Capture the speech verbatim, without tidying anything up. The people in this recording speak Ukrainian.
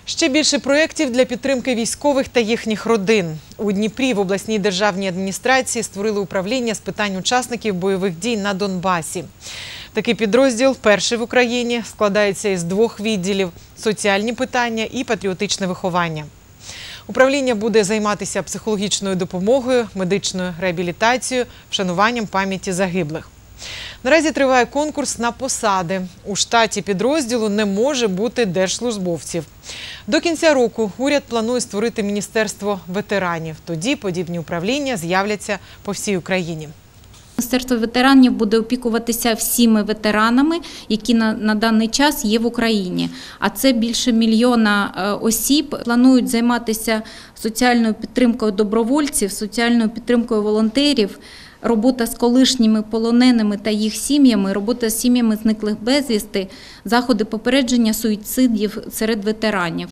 Ще більше проєктів для підтримки військових та їхніх родин. У Дніпрі в обласній державній адміністрації створили управління з питань учасників бойових дій на Донбасі. Такий підрозділ, перший в Україні, складається із двох відділів – соціальні питання і патріотичне виховання. Управління буде займатися психологічною допомогою, медичною реабілітацією, вшануванням пам'яті загиблих. Наразі триває конкурс на посади. У штаті підрозділу не може бути держслужбовців. До кінця року уряд планує створити Міністерство ветеранів. Тоді подібні управління з'являться по всій Україні. Міністерство ветеранів буде опікуватися всіми ветеранами, які на, на даний час є в Україні. А це більше мільйона осіб. Планують займатися соціальною підтримкою добровольців, соціальною підтримкою волонтерів, робота з колишніми полоненими та їх сім'ями, робота з сім'ями зниклих безвісти, заходи попередження суїцидів серед ветеранів.